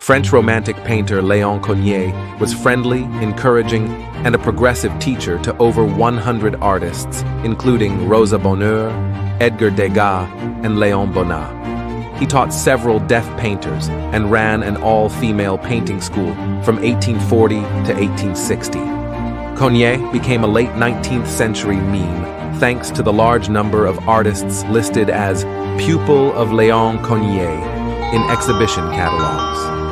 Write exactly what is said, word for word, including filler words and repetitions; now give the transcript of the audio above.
French Romantic painter Léon Cogniet was friendly, encouraging, and a progressive teacher to over one hundred artists, including Rosa Bonheur, Edgar Degas, and Léon Bonnat. He taught several deaf painters and ran an all-female painting school from eighteen forty to eighteen sixty. Cogniet became a late nineteenth century meme thanks to the large number of artists listed as pupil of Léon Cogniet in exhibition catalogs.